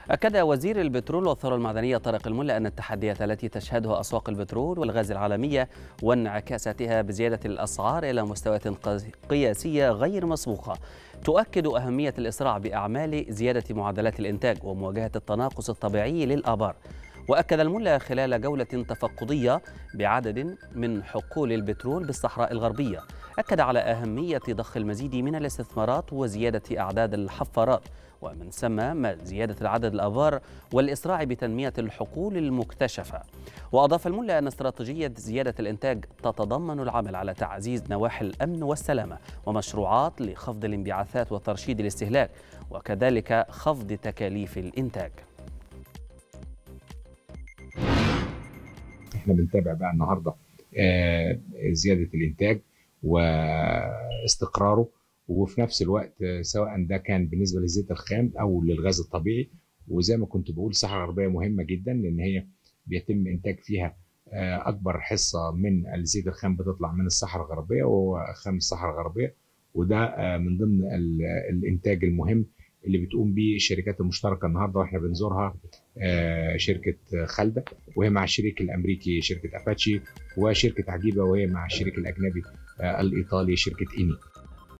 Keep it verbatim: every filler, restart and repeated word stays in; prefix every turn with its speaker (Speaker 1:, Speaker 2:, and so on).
Speaker 1: أكد وزير البترول والثروة المعدنية طارق الملا أن التحديات التي تشهدها أسواق البترول والغاز العالمية وانعكاساتها بزيادة الأسعار إلى مستويات قياسية غير مسبوقة تؤكد أهمية الإسراع بأعمال زيادة معدلات الإنتاج ومواجهة التناقص الطبيعي للآبار. وأكد الملا خلال جولة تفقدية بعدد من حقول البترول بالصحراء الغربية، أكد على أهمية ضخ المزيد من الاستثمارات وزيادة أعداد الحفارات ومن ثم زيادة عدد الآبار والإسراع بتنمية الحقول المكتشفة. وأضاف الملا أن استراتيجية زيادة الإنتاج تتضمن العمل على تعزيز نواحي الأمن والسلامة ومشروعات لخفض الانبعاثات وترشيد الاستهلاك وكذلك خفض تكاليف الإنتاج.
Speaker 2: احنا بنتابع بقى النهارده آه، زياده الانتاج واستقراره، وفي نفس الوقت آه، سواء ده كان بالنسبه للزيت الخام او للغاز الطبيعي. وزي ما كنت بقول الصحراء الغربيه مهمه جدا لان هي بيتم انتاج فيها آه، اكبر حصه من الزيت الخام بتطلع من الصحراء الغربيه وهو خام الصحراء الغربيه، وده آه، من ضمن الانتاج المهم اللي بتقوم به الشركات المشتركه النهارده واحنا بنزورها. آه، شركه خالده وهي مع الشريك الامريكي شركه اباتشي، وشركه عجيبه وهي مع الشريك الاجنبي آه، الايطالي شركه ايني.